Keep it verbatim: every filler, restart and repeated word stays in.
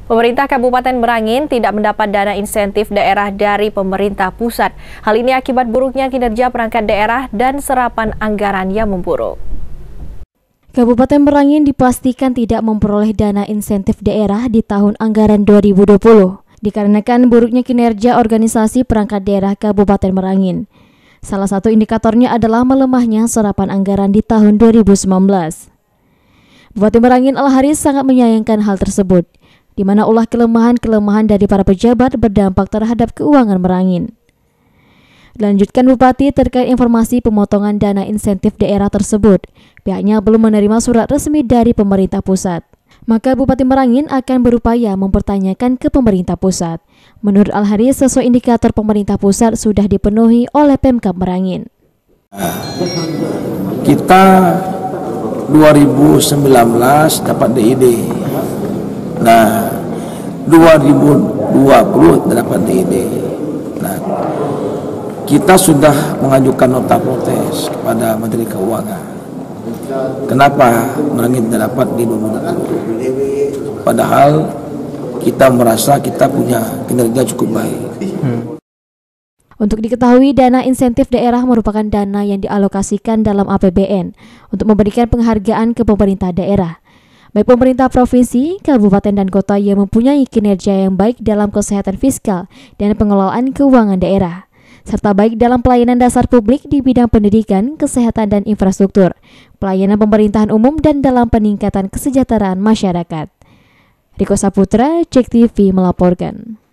Pemerintah Kabupaten Merangin tidak mendapat dana insentif daerah dari pemerintah pusat. Hal ini akibat buruknya kinerja perangkat daerah dan serapan anggaran yang memburuk. Kabupaten Merangin dipastikan tidak memperoleh dana insentif daerah di tahun anggaran dua ribu dua puluh, dikarenakan buruknya kinerja organisasi perangkat daerah Kabupaten Merangin. Salah satu indikatornya adalah melemahnya serapan anggaran di tahun dua ribu sembilan belas. Bupati Merangin Al-Haris sangat menyayangkan hal tersebut, di mana ulah kelemahan-kelemahan dari para pejabat berdampak terhadap keuangan Merangin. Dilanjutkan Bupati terkait informasi pemotongan dana insentif daerah tersebut, pihaknya belum menerima surat resmi dari pemerintah pusat. Maka Bupati Merangin akan berupaya mempertanyakan ke pemerintah pusat. Menurut Al-Haris, sesuai indikator pemerintah pusat sudah dipenuhi oleh Pemkab Merangin. Kita dua ribu sembilan belas dapat D I D. Nah, dua ribu dua puluh dapat D I D. Nah, kita sudah mengajukan nota protes kepada Menteri Keuangan. Kenapa Merangin tidak dapat di dua ribu dua puluh? Padahal kita merasa kita punya kinerja cukup baik. Hmm. Untuk diketahui, dana insentif daerah merupakan dana yang dialokasikan dalam A P B N untuk memberikan penghargaan ke pemerintah daerah, baik pemerintah provinsi, kabupaten, dan kota yang mempunyai kinerja yang baik dalam kesehatan fiskal dan pengelolaan keuangan daerah, serta baik dalam pelayanan dasar publik di bidang pendidikan, kesehatan, dan infrastruktur, pelayanan pemerintahan umum, dan dalam peningkatan kesejahteraan masyarakat. Riko Saputra, Cek T V melaporkan.